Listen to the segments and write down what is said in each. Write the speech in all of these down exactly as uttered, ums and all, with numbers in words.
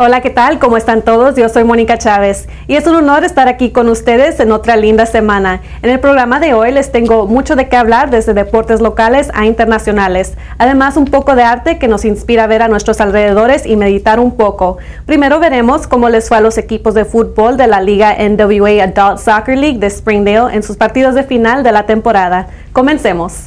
Hola, ¿qué tal? ¿Cómo están todos? Yo soy Mónica Chávez y es un honor estar aquí con ustedes en otra linda semana. En el programa de hoy les tengo mucho de qué hablar, desde deportes locales a internacionales. Además, un poco de arte que nos inspira a ver a nuestros alrededores y meditar un poco. Primero veremos cómo les fue a los equipos de fútbol de la Liga N W A Adult Soccer League de Springdale en sus partidos de final de la temporada. Comencemos.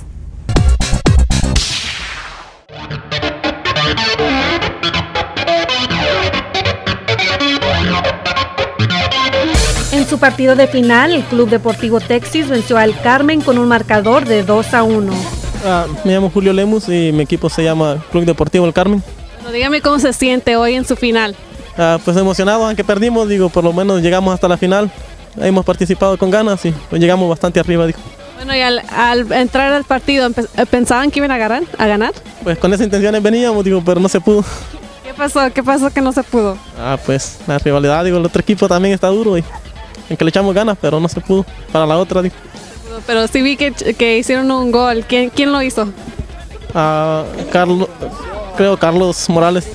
En su partido de final, el Club Deportivo Texas venció al Carmen con un marcador de dos a uno. Ah, me llamo Julio Lemus y mi equipo se llama Club Deportivo El Carmen. Bueno, dígame cómo se siente hoy en su final. Ah, pues emocionado, aunque perdimos, digo, por lo menos llegamos hasta la final. Hemos participado con ganas y pues llegamos bastante arriba, digo. Bueno, y al, al entrar al partido, ¿pensaban que iban a ganar, a ganar? Pues con esas intenciones veníamos, digo, pero no se pudo. ¿Qué pasó? ¿Qué pasó que no se pudo? Ah, pues la rivalidad, digo, el otro equipo también está duro y en que le echamos ganas, pero no se pudo para la otra, digo. Pero sí vi que, que hicieron un gol. ¿Quién, quién lo hizo? Ah, Carlos, creo Carlos Morales.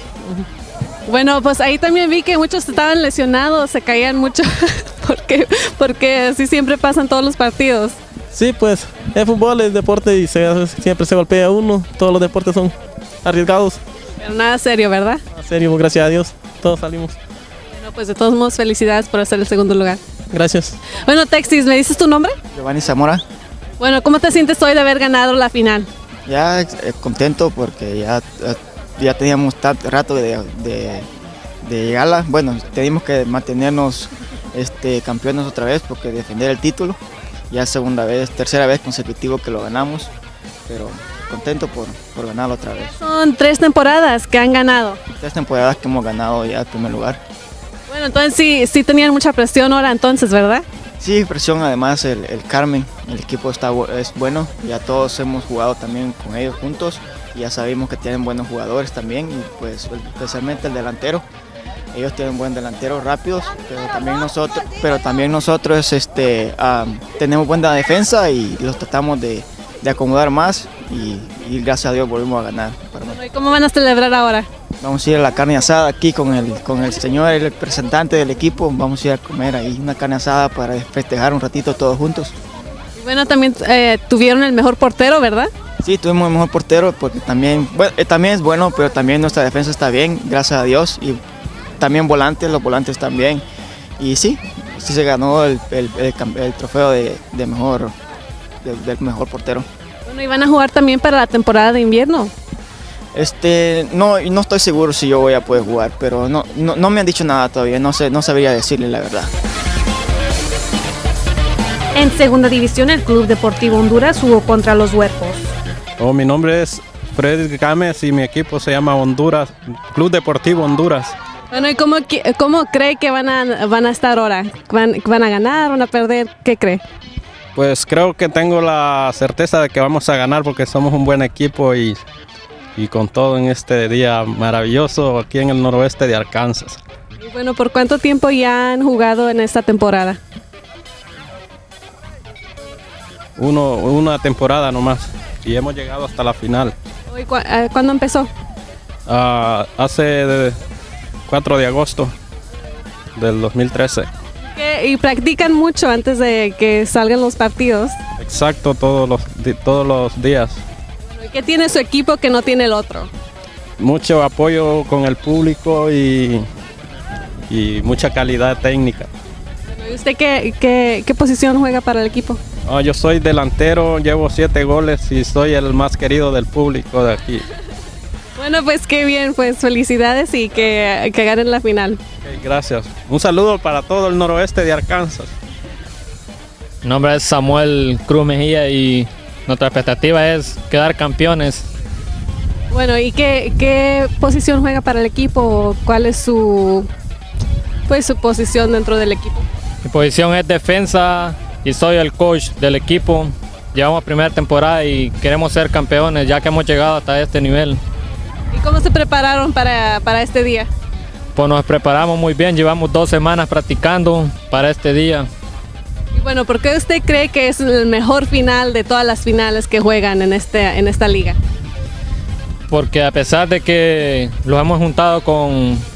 Bueno, pues ahí también vi que muchos estaban lesionados, se caían mucho, porque, porque así siempre pasan todos los partidos. Sí, pues el fútbol es deporte y se, siempre se golpea uno, todos los deportes son arriesgados. Pero nada serio, ¿verdad? Nada serio, gracias a Dios, todos salimos. Bueno, pues de todos modos, felicidades por hacer el segundo lugar. Gracias. Bueno, Texas, ¿me dices tu nombre? Giovanni Zamora. Bueno, ¿cómo te sientes hoy de haber ganado la final? Ya eh, contento porque ya, ya teníamos tanto rato de, de, de llegarla. Bueno, teníamos que mantenernos este, campeones otra vez porque defender el título. Ya segunda vez, tercera vez consecutivo que lo ganamos, pero contento por, por ganarlo otra vez. Son tres temporadas que han ganado. Tres temporadas que hemos ganado ya el primer lugar. Bueno, entonces sí, sí tenían mucha presión ahora entonces, ¿verdad? Sí, presión, además el, el Carmen, el equipo está, es bueno, ya todos hemos jugado también con ellos juntos, y ya sabemos que tienen buenos jugadores también, y pues especialmente el delantero. Ellos tienen buen delantero, rápidos, pero también nosotros, pero también nosotros este, um, tenemos buena defensa y los tratamos de, de acomodar más y, y gracias a Dios volvemos a ganar. Bueno, ¿y cómo van a celebrar ahora? Vamos a ir a la carne asada aquí con el, con el señor, el representante del equipo, vamos a ir a comer ahí una carne asada para festejar un ratito todos juntos. Y bueno, también eh, tuvieron el mejor portero, ¿verdad? Sí, tuvimos el mejor portero porque también, bueno, eh, también es bueno, pero también nuestra defensa está bien, gracias a Dios. Y también volantes, los volantes también. Y sí, sí se ganó el, el, el, el trofeo de, de mejor, de, del mejor portero. Bueno, ¿y van a jugar también para la temporada de invierno? Este, no, no estoy seguro si yo voy a poder jugar, pero no, no, no me han dicho nada todavía, no sé, no sabría decirle la verdad. En segunda división, el Club Deportivo Honduras jugó contra los Huercos. Oh, mi nombre es Freddy Gámez y mi equipo se llama Honduras, Club Deportivo Honduras. Bueno, ¿y cómo, cómo cree que van a, van a estar ahora? ¿Van, ¿Van a ganar, van a perder? ¿Qué cree? Pues creo que tengo la certeza de que vamos a ganar porque somos un buen equipo y, y con todo en este día maravilloso aquí en el noroeste de Arkansas. Y bueno, ¿por cuánto tiempo ya han jugado en esta temporada? Uno, una temporada nomás y hemos llegado hasta la final. ¿Y cu ¿Cuándo empezó? Uh, hace de cuatro de agosto del dos mil trece. ¿Qué? ¿Y practican mucho antes de que salgan los partidos? Exacto, todos los, todos los días. ¿Qué tiene su equipo que no tiene el otro? Mucho apoyo con el público y, y mucha calidad técnica. ¿Y usted qué, qué, qué posición juega para el equipo? Oh, yo soy delantero, llevo siete goles y soy el más querido del público de aquí. Bueno, pues qué bien, pues felicidades y que, que ganen la final. Okay, gracias. Un saludo para todo el noroeste de Arkansas. Mi nombre es Samuel Cruz Mejía y nuestra expectativa es quedar campeones. Bueno, ¿y qué, qué posición juega para el equipo? ¿Cuál es su, pues, su posición dentro del equipo? Mi posición es defensa y soy el coach del equipo. Llevamos primera temporada y queremos ser campeones ya que hemos llegado hasta este nivel. ¿Y cómo se prepararon para, para este día? Pues nos preparamos muy bien, llevamos dos semanas practicando para este día. Y bueno, ¿por qué usted cree que es el mejor final de todas las finales que juegan en, este, en esta liga? Porque a pesar de que los hemos juntado con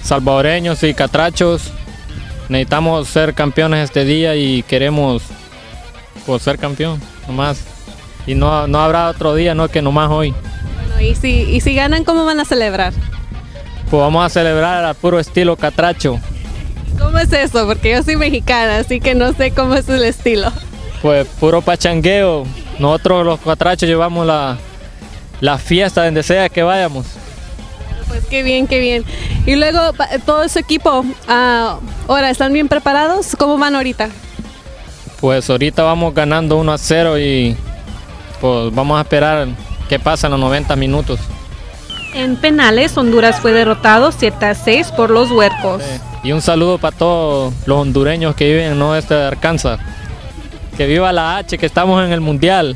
salvadoreños y catrachos necesitamos ser campeones este día y queremos pues, ser campeón, nomás. Y no, no habrá otro día, no que nomás hoy. Bueno, y si, y si ganan, ¿cómo van a celebrar? Pues vamos a celebrar a puro estilo catracho. ¿Cómo es eso? Porque yo soy mexicana, así que no sé cómo es el estilo. Pues puro pachangueo. Nosotros los catrachos llevamos la, la fiesta donde sea que vayamos. Pues qué bien, qué bien. Y luego todo su equipo, uh, ahora, ¿están bien preparados? ¿Cómo van ahorita? Pues ahorita vamos ganando uno a cero y pues vamos a esperar qué pasa en los noventa minutos. En penales, Honduras fue derrotado siete a seis por los Huercos. Sí. Y un saludo para todos los hondureños que viven en el noroeste de Arkansas. Que viva la H, que estamos en el Mundial.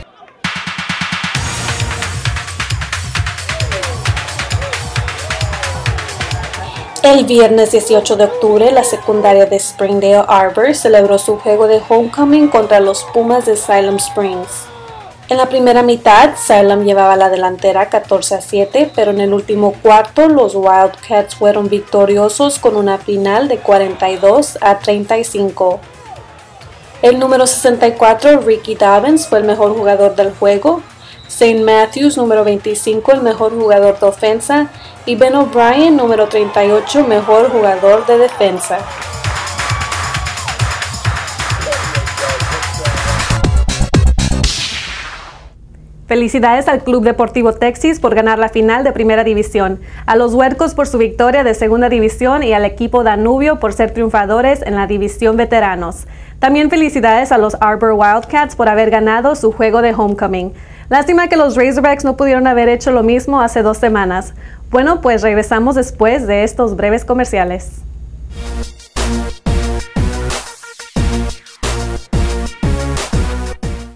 El viernes dieciocho de octubre, la secundaria de Springdale Arbor celebró su juego de homecoming contra los Pumas de Siloam Springs. En la primera mitad, Siloam llevaba la delantera catorce a siete, pero en el último cuarto los Wildcats fueron victoriosos con una final de cuarenta y dos a treinta y cinco. El número sesenta y cuatro, Ricky Dobbins, fue el mejor jugador del juego. Saint Matthews, número veinticinco, el mejor jugador de ofensa, y Ben O'Brien, número treinta y ocho, mejor jugador de defensa. Felicidades al Club Deportivo Texas por ganar la final de Primera División, a los Huercos por su victoria de Segunda División y al equipo Danubio por ser triunfadores en la División Veteranos. También felicidades a los Arbor Wildcats por haber ganado su juego de homecoming. Lástima que los Razorbacks no pudieron haber hecho lo mismo hace dos semanas. Bueno, pues regresamos después de estos breves comerciales.